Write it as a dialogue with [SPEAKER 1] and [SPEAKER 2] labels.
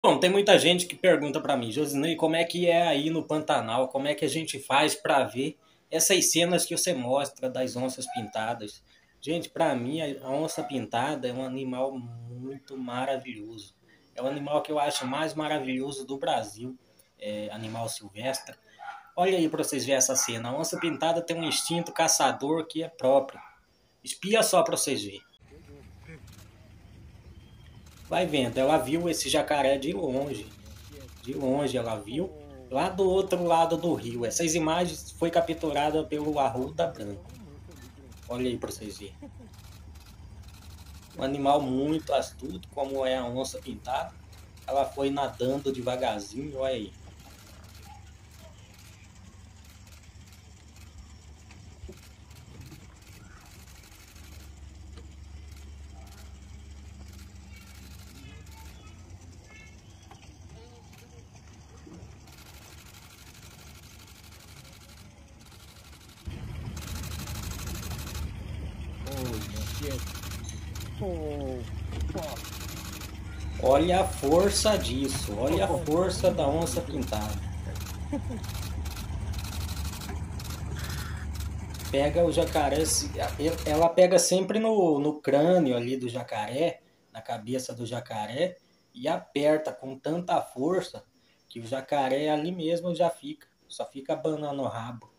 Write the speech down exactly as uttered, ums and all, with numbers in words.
[SPEAKER 1] Bom, tem muita gente que pergunta pra mim, Josinei, como é que é aí no Pantanal? Como é que a gente faz pra ver essas cenas que você mostra das onças pintadas? Gente, pra mim a onça pintada é um animal muito maravilhoso. É o animal que eu acho mais maravilhoso do Brasil, é, animal silvestre. Olha aí pra vocês verem essa cena. A onça pintada tem um instinto caçador que é próprio. Espia só pra vocês verem. Vai vendo, ela viu esse jacaré de longe. De longe ela viu, lá do outro lado do rio. Essas imagens foi capturada pelo Arruda Branco. Olha aí para vocês verem. Um animal muito astuto, como é a onça pintada. Ela foi nadando devagarzinho, olha aí. Olha a força disso, olha a força da onça pintada. Pega o jacaré, ela pega sempre no, no crânio ali do jacaré, na cabeça do jacaré, e aperta com tanta força que o jacaré ali mesmo já fica, só fica abanando o rabo.